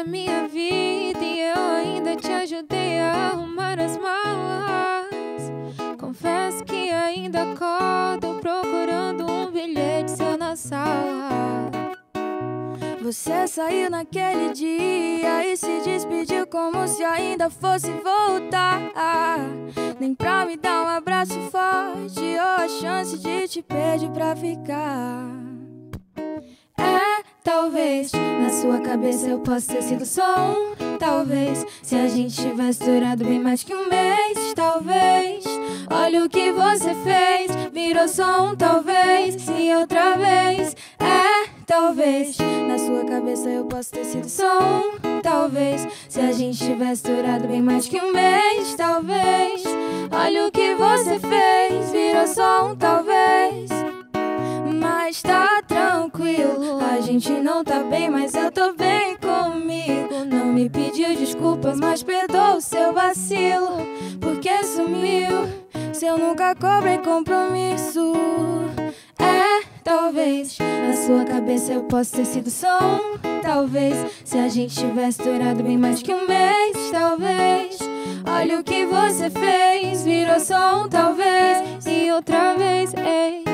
minha vida e eu ainda te ajudei a arrumar as malas. Confesso que ainda acordo procurando um bilhete seu na sala. Você saiu naquele dia e se despediu como se ainda fosse voltar. Nem pra me dar um abraço forte ou a chance de te pedir pra ficar. Talvez na sua cabeça eu possa ter sido só um. Talvez se a gente tivesse durado bem mais que um mês. Talvez, olha o que você fez, virou só um talvez e outra vez. Talvez na sua cabeça eu possa ter sido só um. Talvez se a gente tivesse durado bem mais que um mês. Talvez, olha o que você fez, virou só um talvez. Mas tá tranquilo, a gente não tá bem, mas eu tô bem comigo. Não me pediu desculpas, mas perdoa o seu vacilo, porque sumiu se eu nunca cobrei compromisso. Talvez na sua cabeça eu possa ter sido só um. Talvez se a gente tivesse durado bem mais que um mês. Talvez, olha o que você fez, virou só um talvez e outra vez.